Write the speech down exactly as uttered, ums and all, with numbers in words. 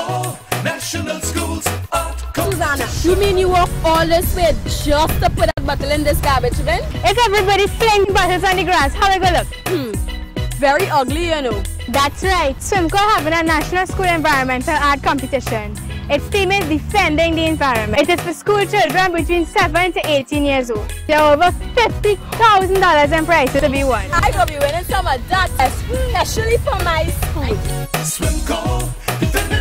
SWMCOL, National Schools Art Susanna, you mean you walk all this way just to put a bottle in this garbage bin? If everybody flinging bottles on the grass, how it gonna look? Hmm, very ugly, you know. That's right. SWMCOL having a National School Environmental Art Competition. Its theme is defending the environment. It is for school children between seven to eighteen years old. There are over fifty thousand dollars in prizes to be won. I will be winning some of that, especially for my school. SWMCOL, defending